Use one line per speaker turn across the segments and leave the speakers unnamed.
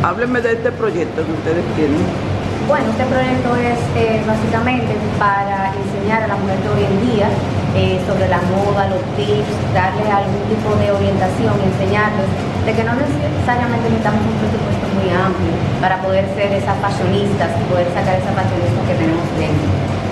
Háblenme de este proyecto que ustedes tienen.
Bueno, este proyecto es básicamente para enseñar a la mujer de hoy en día sobre la moda, los tips, darle algún tipo de orientación y enseñarles de que no necesariamente necesitamos un presupuesto muy amplio para poder ser esas fashionistas y poder sacar esa fashionista que tenemos dentro.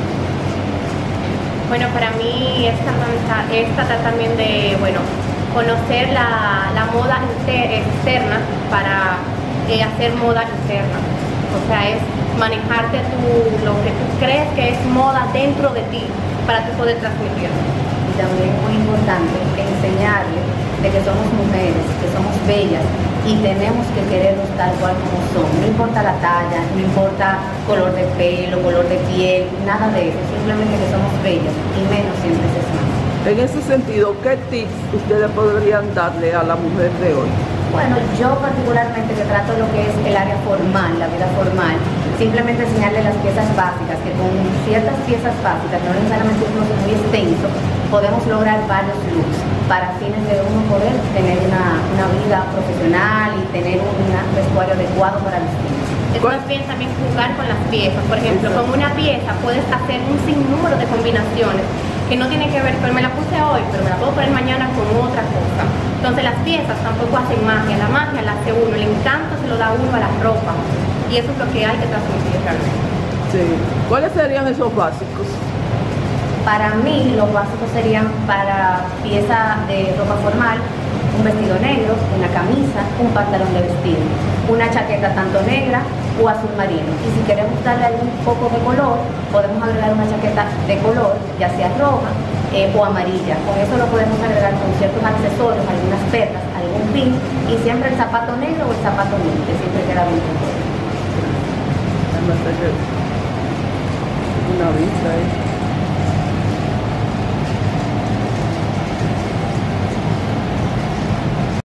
Bueno, para mí es tratar también de, conocer la moda externa para hacer moda interna. O sea, es manejarte lo que tú crees que es moda dentro de ti para tú poder transmitirlo.
Y también es muy importante enseñarles de que somos mujeres, que somos bellas y tenemos que querernos tal cual como son. No importa la talla, no importa color de pelo, color de piel, nada de eso. Simplemente que somos bellas y menos siempre es más.
En ese sentido, ¿qué tips ustedes podrían darle a la mujer de hoy?
Bueno, yo particularmente que trato lo que es el área formal, la vida formal, simplemente enseñarle las piezas básicas, que con ciertas piezas básicas, no necesariamente un uso muy extenso, podemos lograr varios looks para fines de uno poder tener una vida profesional y tener un vestuario adecuado para vestir.
Es más bien también jugar con las piezas. Por ejemplo, con una pieza puedes hacer un sinnúmero de combinaciones que no tienen que ver, pero me la puse hoy, pero me la puedo poner mañana con otra cosa. Entonces las piezas tampoco hacen magia, la magia la hace uno, el encanto se lo da uno a la ropa y eso es lo que hay que transmitir realmente.
Sí. ¿Cuáles serían esos básicos?
Para mí los básicos serían para pieza de ropa formal, un vestido negro, una camisa, un pantalón de vestir, una chaqueta tanto negra o azul marino. Y si queremos darle algún poco de color, podemos agregar una chaqueta de color, ya sea roja o amarilla. Con eso lo podemos agregar con ciertos accesorios, algunas perlas, algún pin y siempre el zapato negro o el zapato negro, que siempre queda bien con todo.
Una vista ahí.